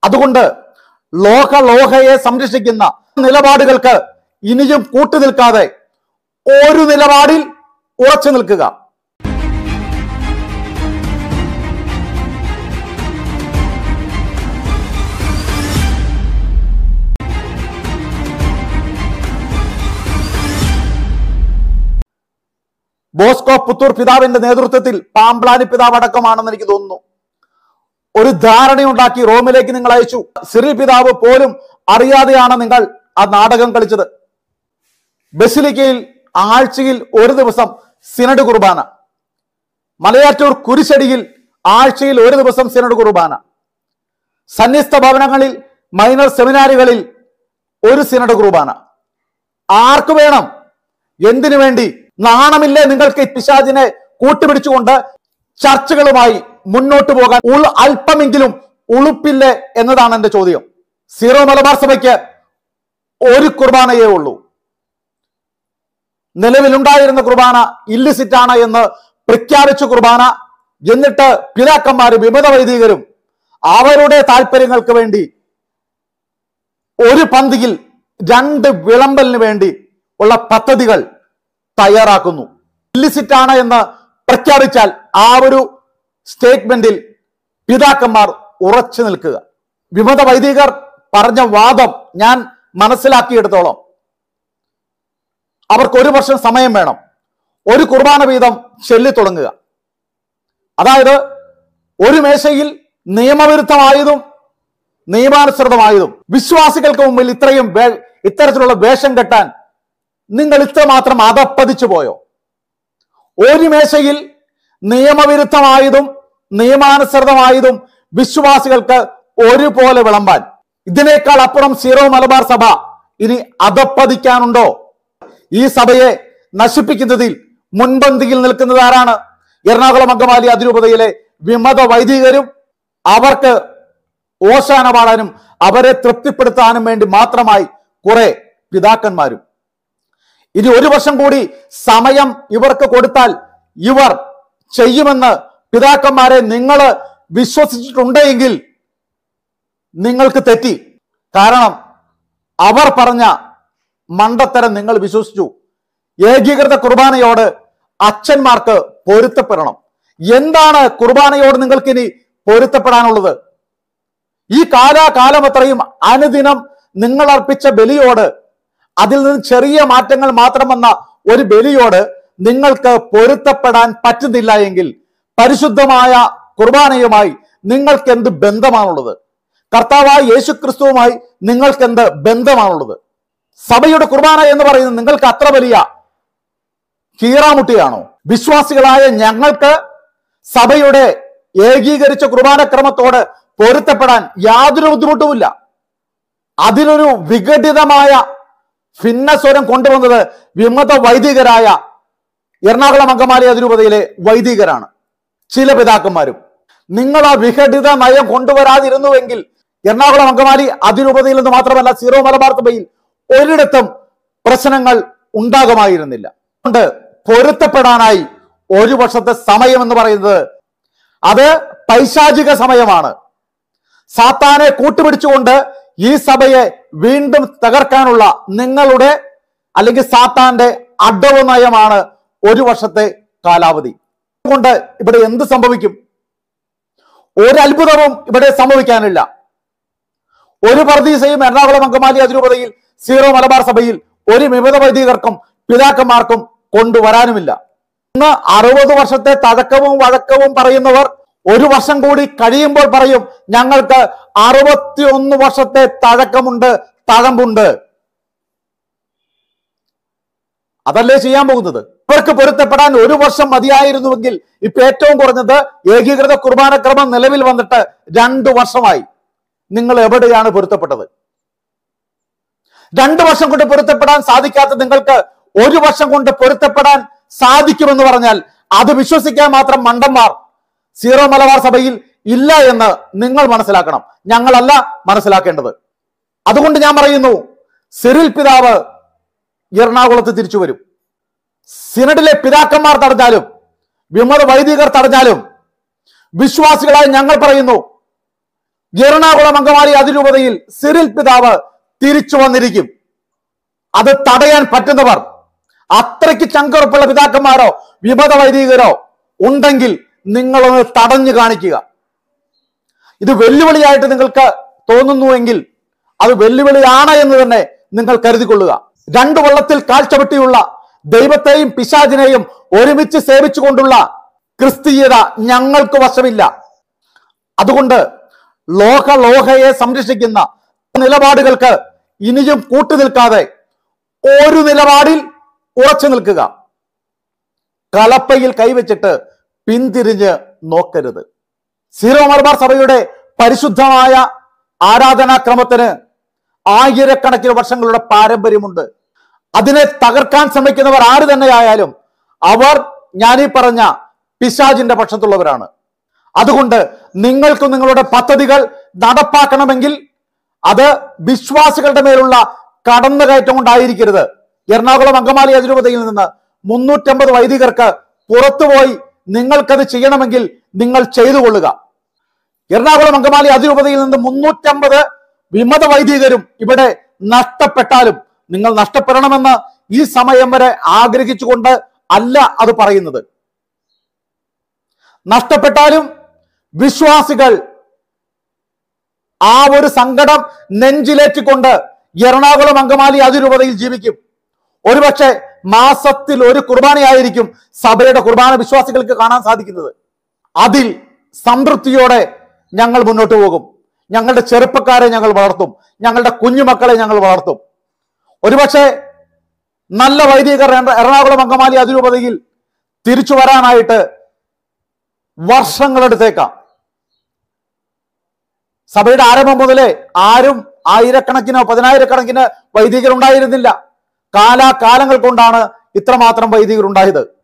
അതുകൊണ്ട് ലോഹയെ സംരക്ഷിക്കുന്ന നിലപാടുകൾക്ക് ഇനിയും കൂട്ടുനിൽക്കാതെ ഒരു നിലപാടിൽ ഉറച്ചു നിൽക്കുക. ബോസ്കോ പുത്തൂർ പിതാവിന്റെ നേതൃത്വത്തിൽ പാമ്പ്ലാനി പിതാവ് അടക്കമാണെന്ന് എനിക്ക് തോന്നുന്നു ഒരു ധാരണയുണ്ടാക്കി റോമിലേക്ക് നിങ്ങൾ അയച്ചു. സിറിൽ പിതാവ് പോലും അറിയാതെയാണ് നിങ്ങൾ ആ നാടകം കളിച്ചത്. ബസിലിക്കയിൽ ആഴ്ചയിൽ ഒരു ദിവസം സിനഡ് കുർബാന, മലയാറ്റൂർ കുരിശടിയിൽ ആഴ്ചയിൽ ഒരു ദിവസം സിനഡ് കുർബാന, സന്യസ്ത ഭവനങ്ങളിൽ മൈനർ സെമിനാറുകളിൽ ഒരു സിനഡ് കുർബാന. ആർക്ക് വേണം? എന്തിനു വേണ്ടി? നാണമില്ലേ നിങ്ങൾക്ക് പിശാചിനെ കൂട്ടുപിടിച്ചുകൊണ്ട് ചർച്ചകളുമായി മുന്നോട്ട് പോകാൻ അല്പമെങ്കിലും ഉളുപ്പില്ലേ എന്നതാണ് എന്റെ ചോദ്യം. സീറോ മലബാർ സഭയ്ക്ക് ഒരു കുർബാനയേ ഉള്ളൂ. നിലവിലുണ്ടായിരുന്ന കുർബാന ഇല്ലിസിറ്റ് ആണ് എന്ന് പ്രഖ്യാപിച്ച കുർബാന. എന്നിട്ട് പിതാക്കന്മാരും വിമത വൈദികരും അവരുടെ താല്പര്യങ്ങൾക്ക് വേണ്ടി ഒരു പന്തിയിൽ രണ്ട് വിളമ്പലിന് വേണ്ടി ഉള്ള പദ്ധതികൾ തയ്യാറാക്കുന്നു. ഇല്ലിസിറ്റ് ആണ് എന്ന് പ്രഖ്യാപിച്ചാൽ ആ ഒരു സ്റ്റേറ്റ്മെന്റിൽ പിതാക്കന്മാർ ഉറച്ചു നിൽക്കുക. വിമത വൈദികർ പറഞ്ഞ വാദം ഞാൻ മനസ്സിലാക്കിയെടുത്തോളം അവർക്ക് 1 വർഷം സമയം വേണം. ഒരു കുർബാന വീതം ചൊല്ലി തുടങ്ങുക. അതായത് ഒരു മേശയിൽ നിയമവിരുദ്ധമായതും നിയമാനുസൃതമായതും വിശ്വാസികൾക്ക് മുമ്പിൽ ഇത്തരത്തിലുള്ള വേഷം കെട്ടാൻ നിങ്ങൾ ഇത്രമാത്രം അധപ്പതിച്ചു പോയോ? ഒരു മേശയിൽ നിയമവിരുദ്ധമായതും നിയമാനുസൃതമായതും വിശ്വാസികൾക്ക് ഒരുപോലെ വിളമ്പാൻ ഇതിനേക്കാൾ അപ്പുറം സീറോ മലബാർ സഭ ഇനി അധപ്പതിക്കാനുണ്ടോ? ഈ സഭയെ നശിപ്പിക്കുന്നതിൽ മുൻപന്തിയിൽ നിൽക്കുന്നത് ആരാണ്? എറണാകുളം അങ്കമാലി അതിരൂപതയിലെ വിമത വൈദികരും അവർക്ക് ഓശാന പാടാനും അവരെ തൃപ്തിപ്പെടുത്താനും വേണ്ടി മാത്രമായി കുറെ പിതാക്കന്മാരും. ഇനി 1 വർഷം കൂടി സമയം ഇവർക്ക് കൊടുത്താൽ ഇവർ ചെയ്യുമെന്ന് പിതാക്കന്മാരെ നിങ്ങൾ വിശ്വസിച്ചിട്ടുണ്ടെങ്കിൽ നിങ്ങൾക്ക് തെറ്റി. കാരണം അവർ പറഞ്ഞ മണ്ടത്തരം നിങ്ങൾ വിശ്വസിച്ചു. ഏകീകൃത കുർബാനയോട് അച്ഛന്മാർക്ക് പൊരുത്തപ്പെടണം. എന്താണ് കുർബാനയോട് നിങ്ങൾക്കിനി പൊരുത്തപ്പെടാനുള്ളത്? ഈ കാലാകാലം അത്രയും അനുദിനം നിങ്ങൾ അർപ്പിച്ച ബലിയോട്, അതിൽ നിന്ന് ചെറിയ മാറ്റങ്ങൾ മാത്രം വന്ന ഒരു ബലിയോട് നിങ്ങൾക്ക് പൊരുത്തപ്പെടാൻ പറ്റുന്നില്ല എങ്കിൽ പരിശുദ്ധമായ കുർബാനയുമായി നിങ്ങൾക്ക് എന്ത് ബന്ധമാണുള്ളത്? കർത്താവായ യേശുക്രിസ്തുവുമായി നിങ്ങൾക്ക് എന്ത് ബന്ധമാണുള്ളത്? സഭയുടെ കുർബാന എന്ന് പറയുന്നത് നിങ്ങൾക്ക് അത്ര വലിയ കീറാമുട്ടിയാണോ? വിശ്വാസികളായ ഞങ്ങൾക്ക് സഭയുടെ ഏകീകരിച്ച കുർബാനക്രമത്തോട് പൊരുത്തപ്പെടാൻ യാതൊരു ബുദ്ധിമുട്ടുമില്ല. അതിലൊരു വിഘടിതമായ ഭിന്നസ്വരം കൊണ്ടുവന്നത് വിമത വൈദികരായ എറണാകുളം അങ്കമാലി അതിരൂപതയിലെ വൈദികരാണ്. ചില പിതാക്കന്മാരും നിങ്ങൾ ആ വിഘടിത നയം കൊണ്ടുവരാതിരുന്നുവെങ്കിൽ എറണാകുളം അങ്കമാലി അതിരൂപതയിൽ നിന്ന് മാത്രമല്ല സീറോ മലബാർ സഭയിൽ ഒരിടത്തും പ്രശ്നങ്ങൾ ഉണ്ടാകുമായിരുന്നില്ല. അതുകൊണ്ട് പൊരുത്തപ്പെടാനായി 1 വർഷത്തെ സമയം എന്ന് പറയുന്നത് അത് പൈശാചിക സമയമാണ്. സാത്താനെ കൂട്ടുപിടിച്ചുകൊണ്ട് ഈ സഭയെ വീണ്ടും തകർക്കാനുള്ള നിങ്ങളുടെ അല്ലെങ്കിൽ സാത്താന്റെ അടവ് നയമാണ് 1 വർഷത്തെ കാലാവധി. അതുകൊണ്ട് ഇവിടെ എന്ത് സംഭവിക്കും? ഒരു അത്ഭുതവും ഇവിടെ സംഭവിക്കാനില്ല. ഒരു പർദീസയും എറണാകുളം അങ്കമാലി അതിരൂപതയിൽ സീറോ മലബാർ സഭയിൽ ഒരു വിമത വൈദികർക്കും പിതാക്കന്മാർക്കും കൊണ്ടുവരാനുമില്ല. ഇന്ന് 60 വർഷത്തെ തഴക്കവും വഴക്കവും പറയുന്നവർ 1 വർഷം കൂടി കഴിയുമ്പോൾ പറയും ഞങ്ങൾക്ക് 61 വർഷത്തെ തഴക്കമുണ്ട്, തഴമ്പുണ്ട്. അതല്ലേ ചെയ്യാൻ പോകുന്നത്? ഇവർക്ക് പൊരുത്തപ്പെടാൻ 1 വർഷം മതിയായിരുന്നുവെങ്കിൽ ഇപ്പൊ ഏറ്റവും കുറഞ്ഞത് ഏകീകൃത കുർബാനക്രമം നിലവിൽ വന്നിട്ട് 2 വർഷമായി. നിങ്ങൾ എവിടെയാണ് പൊരുത്തപ്പെട്ടത്? 2 വർഷം കൊണ്ട് പൊരുത്തപ്പെടാൻ സാധിക്കാത്ത നിങ്ങൾക്ക് 1 വർഷം കൊണ്ട് പൊരുത്തപ്പെടാൻ സാധിക്കുമെന്ന് പറഞ്ഞാൽ അത് വിശ്വസിക്കാൻ മാത്രം മണ്ടന്മാർ സീറോ മലബാർ സഭയിൽ ഇല്ല എന്ന് നിങ്ങൾ മനസ്സിലാക്കണം. ഞങ്ങളല്ല മനസ്സിലാക്കേണ്ടത്. അതുകൊണ്ട് ഞാൻ പറയുന്നു, സിറിൽ പിതാവ് എറണാകുളത്ത് തിരിച്ചു വരും. സിനഡിലെ പിതാക്കന്മാർ തടഞ്ഞാലും വിമത വൈദികർ തടഞ്ഞാലും വിശ്വാസികളായി ഞങ്ങൾ പറയുന്നു, എറണാകുളം അങ്കമാലി അതിരൂപതയിൽ സിറിൽ പിതാവ് തിരിച്ചു വന്നിരിക്കും. അത് തടയാൻ പറ്റുന്നവർ, അത്രയ്ക്ക് ചങ്കുറപ്പുള്ള പിതാക്കന്മാരോ വിമത വൈദികരോ ഉണ്ടെങ്കിൽ നിങ്ങളൊന്ന് തടഞ്ഞു കാണിക്കുക. ഇത് വെല്ലുവിളിയായിട്ട് നിങ്ങൾക്ക് തോന്നുന്നുവെങ്കിൽ അത് വെല്ലുവിളിയാണ് എന്ന് തന്നെ നിങ്ങൾ കരുതിക്കൊള്ളുക. രണ്ടു വള്ളത്തിൽ കാൽ ചവിട്ടിയുള്ള ദൈവത്തെയും പിശാചിനെയും ഒരുമിച്ച് സേവിച്ചുകൊണ്ടുള്ള ക്രിസ്തീയത ഞങ്ങൾക്ക് വശമില്ല. അതുകൊണ്ട് ലോകയെ സംരക്ഷിക്കുന്ന നിലപാടുകൾക്ക് ഇനിയും കൂട്ടുനിൽക്കാതെ ഒരു നിലപാടിൽ ഉറച്ചു നിൽക്കുക. കലപ്പയിൽ കൈവച്ചിട്ട് പിന്തിരിഞ്ഞ് നോക്കരുത്. സീറോ മലബാർ സഭയുടെ പരിശുദ്ധമായ ആരാധനാക്രമത്തിന് ആയിരക്കണക്കിന് വർഷങ്ങളുടെ പാരമ്പര്യമുണ്ട്. അതിനെ തകർക്കാൻ ശ്രമിക്കുന്നവർ ആര് തന്നെയായാലും അവർ ഞാനീ പറഞ്ഞ പിശാചിന്റെ പക്ഷത്തുള്ളവരാണ്. അതുകൊണ്ട് നിങ്ങൾക്ക് നിങ്ങളുടെ പദ്ധതികൾ നടപ്പാക്കണമെങ്കിൽ അത് വിശ്വാസികളുടെ മേലുള്ള കടന്നുകയറ്റം കൊണ്ടായിരിക്കരുത്. എറണാകുളം അങ്കമാലി അതിരൂപതയിൽ നിന്ന് 350 വൈദികർക്ക് പുറത്തുപോയി നിങ്ങൾക്കത് ചെയ്യണമെങ്കിൽ നിങ്ങൾ ചെയ്തു കൊള്ളുക. എറണാകുളം അങ്കമാലി അതിരൂപതയിൽ നിന്ന് 350 വിമത വൈദികരും ഇവിടെ നഷ്ടപ്പെട്ടാലും നിങ്ങൾ നഷ്ടപ്പെടണമെന്ന് ഈ സമയം വരെ ആഗ്രഹിച്ചുകൊണ്ട് അല്ല അത് പറയുന്നത്. നഷ്ടപ്പെട്ടാലും വിശ്വാസികൾ ആ ഒരു സങ്കടം നെഞ്ചിലേറ്റിക്കൊണ്ട് എറണാകുളം അങ്കമാലി അതിരൂപതയിൽ ജീവിക്കും. ഒരുപക്ഷെ മാസത്തിൽ ഒരു കുർബാനയായിരിക്കും സഭയുടെ കുർബാന വിശ്വാസികൾക്ക് കാണാൻ സാധിക്കുന്നത്. അതിൽ സംതൃപ്തിയോടെ ഞങ്ങൾ മുന്നോട്ട് പോകും. ഞങ്ങളുടെ ചെറുപ്പക്കാരെ ഞങ്ങൾ വളർത്തും, ഞങ്ങളുടെ കുഞ്ഞുമക്കളെ ഞങ്ങൾ വളർത്തും. ഒരുപക്ഷെ നല്ല വൈദികർ എറണാകുളം അങ്കമാലി അതിരൂപതയിൽ തിരിച്ചു വരാനായിട്ട് വർഷങ്ങളെടുത്തേക്കാം. സഭയുടെ ആരംഭം മുതലേ ആരും ആയിരക്കണക്കിനോ 10,000-കണക്കിന് വൈദികർ ഉണ്ടായിരുന്നില്ല. കാലാകാലങ്ങൾ കൊണ്ടാണ് ഇത്രമാത്രം വൈദികർ ഉണ്ടായത്.